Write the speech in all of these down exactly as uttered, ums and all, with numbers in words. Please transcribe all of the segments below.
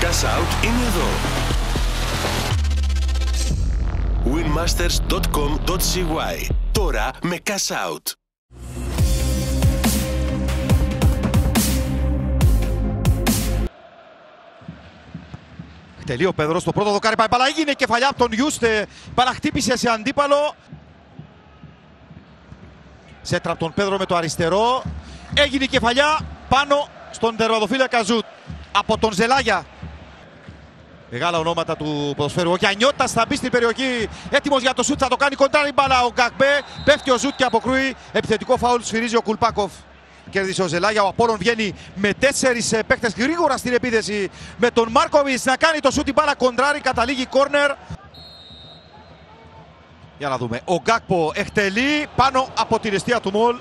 Cash Out είναι εδώ. winmasters τελεία com τελεία c y. Τώρα με Cash Out. Τελεί ο Πέδρος στο πρώτο δοκάρι, πάει μπάλα, έγινε κεφαλιά από τον Ιούστε, μπάλα χτύπησε σε αντίπαλο. Σέτρα από τον Πέδρο με το αριστερό, έγινε κεφαλιά πάνω στον τερματοφύλακα Ζουτ από τον Ζελάγια. Μεγάλα ονόματα του ποδοσφαίρου. Ο Γιαννιώτας θα μπει στην περιοχή, έτοιμος για το σουτ, θα το κάνει κοντράρι μπάλα ο Γκακμπέ. Πέφτει ο Ζουτ και αποκρούει. Επιθετικό φάουλ, σφυρίζει ο Κουλπάκοφ. Κέρδισε ο Ζελάγια, ο Απόλλων βγαίνει με τέσσερις παίκτες γρήγορα στην επίθεση. Με τον Μάρκοβιτς να κάνει το σουτ, η μπάλα κοντράρι, καταλήγει κόρνερ. Για να δούμε, ο Γκάκπο εκτελεί πάνω από την εστία του Μολ.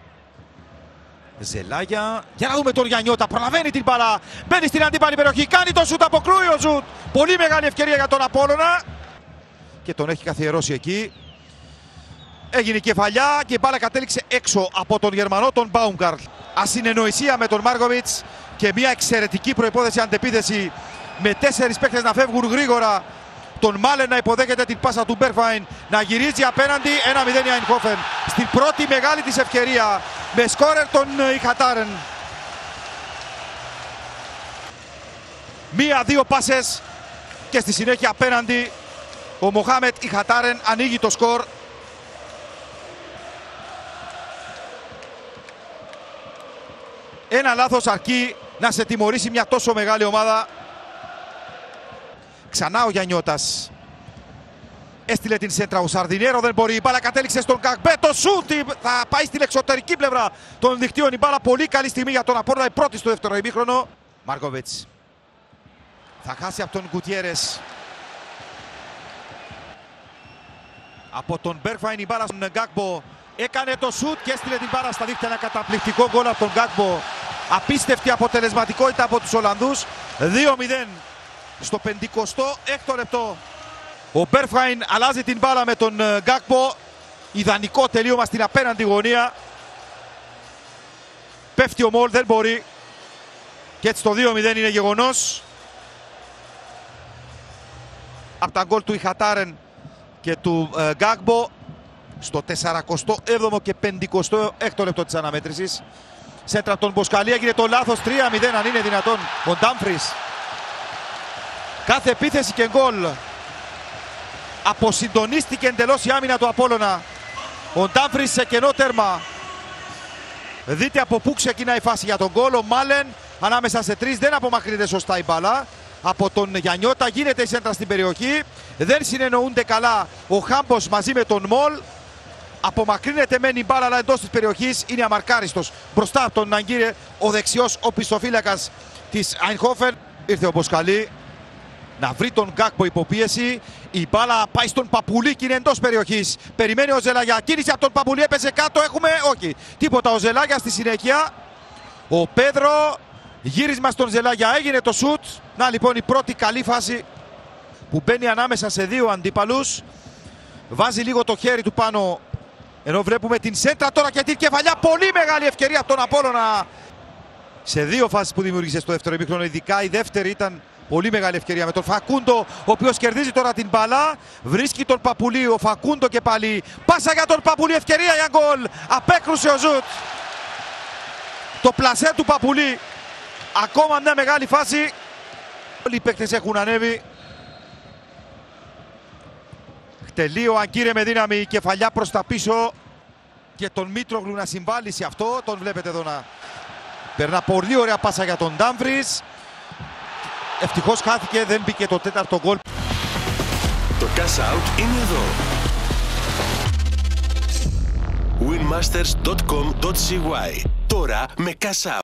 Ζελάγια, για να δούμε τον Γιαννιώτα, προλαβαίνει την μπάλα, μπαίνει στην αντίπαλη περιοχή, κάνει το σουτ, αποκρούει ο Ζουτ. Πολύ μεγάλη ευκαιρία για τον Απόλλωνα. Και τον έχει καθιερώσει εκεί. Έγινε κεφαλιά και η μπάλα κατέληξε έξω από τον Γερμανό, τον Μπάουμγκαρτ. Ασυνεννοησία με τον Μάρκοβιτς και μια εξαιρετική προϋπόθεση αντεπίθεση με τέσσερις παίκτες να φεύγουν γρήγορα. Τον Μάλεν να υποδέχεται την πάσα του Μπέρκφαϊν, να γυρίζει απέναντι. ένα μηδέν η Αϊνχόφεν στην πρώτη μεγάλη της ευκαιρία με σκόρερ τον Ιχατάρεν. Μία-δύο πάσες και στη συνέχεια απέναντι ο Μοχάμετ Ιχατάρεν ανοίγει το σκορ. Ένα λάθος αρκεί να σε τιμωρήσει μια τόσο μεγάλη ομάδα. Ξανά ο Γιαννιώτας. Έστειλε την σέντρα ο Σαρδινέρο, δεν μπορεί. Η μπάλα κατέληξε στον Γκακμπέ. Το σούτ θα πάει στην εξωτερική πλευρά των δικτύων. Η μπάλα πολύ καλή στιγμή για τον Απόλλωνα. Η πρώτη στο δεύτερο ημίχρονο. Μάρκοβιτς. Θα χάσει από τον Γκουτιέρες. Από τον Μπέρκφαϊν η μπάλα στον Γκάκμπο. Έκανε το σούτ και έστειλε την μπάλα στα δίχτυα. Ένα καταπληκτικό γκολ από τον Γκάκμπο. Απίστευτη αποτελεσματικότητα από τους Ολλανδούς. δύο μηδέν στο πενηκοστό έκτο λεπτό. Ο Μπέρκφαϊν αλλάζει την μπάλα με τον Γκάκμπο. Ιδανικό τελείωμα στην απέναντι γωνία. Πέφτει ο Μολ, δεν μπορεί. Και έτσι το δύο μηδέν είναι γεγονός. Από τα γκολ του Ιχατάρεν και του ε, Γκάκμπο στο τεσσαρακοστό έβδομο και πενηκοστό έκτο λεπτό της αναμέτρησης. Σέντρα από τον Μποσκαλή, έγινε το λάθος. Τρία μηδέν αν είναι δυνατόν. Ο Ντάμφρις. Κάθε επίθεση και γκολ. Αποσυντονίστηκε εντελώς η άμυνα του Απόλλωνα. Ο Ντάμφρις σε κενό τέρμα. Δείτε από πού ξεκινάει η φάση για τον γκολ. Ο Μάλεν ανάμεσα σε τρεις δεν απομακρύνεται σωστά η μπάλα. Από τον Γιαννιώτα γίνεται η σέντρα στην περιοχή. Δεν συνεννοούνται καλά ο Χάμπος μαζί με τον Μολ. Απομακρύνεται μεν η μπάλα αλλά εντός της περιοχής είναι αμαρκάριστος. Μπροστά από τον Αγκύρε ο δεξιός οπισθοφύλακας της Αϊνχόφεν. Ήρθε ο Μποσκαλή να βρει τον Γκάκμπο υποπίεση. Η μπάλα πάει στον Παπουλή και είναι εντός περιοχής. Περιμένει ο Ζελάγια. Κίνηση από τον Παπουλή, έπαιζε κάτω. Έχουμε όχι. Τίποτα ο Ζελάγια στη συνέχεια. Ο Πέδρο. Γύρισμα στον Ζελάγια. Έγινε το σουτ. Να λοιπόν η πρώτη καλή φάση που μπαίνει ανάμεσα σε δύο αντίπαλους. Βάζει λίγο το χέρι του πάνω. Ενώ βλέπουμε την σέντρα τώρα και την κεφαλιά. Πολύ μεγάλη ευκαιρία από τον Απόλλωνα. Σε δύο φάσεις που δημιούργησε στο δεύτερο ημίχρονο. Ειδικά η δεύτερη ήταν πολύ μεγάλη ευκαιρία με τον Φακούντο, ο οποίος κερδίζει τώρα την μπάλα. Βρίσκει τον Παπουλή, ο Φακούντο και πάλι. Πάσα για τον Παπουλή, ευκαιρία για γκολ. Απέκρουσε ο Ζουτ. Το πλασέ του Παπουλή. Ακόμα μια μεγάλη φάση. Όλοι οι παίκτες έχουν ανέβει. Χτελεί ο Αγκύρε με δύναμη, κεφαλιά προς τα πίσω. Και τον Μήτρογλου να συμβάλλει σε αυτό. Τον βλέπετε εδώ να περνά πολύ ωραία πάσα για τον Ντάμφρις. Ευτυχώς χάθηκε, δεν μπήκε το τέταρτο γκολ. Το Cash Out είναι εδώ. winmasters τελεία com τελεία c y. Τώρα με Cash Out.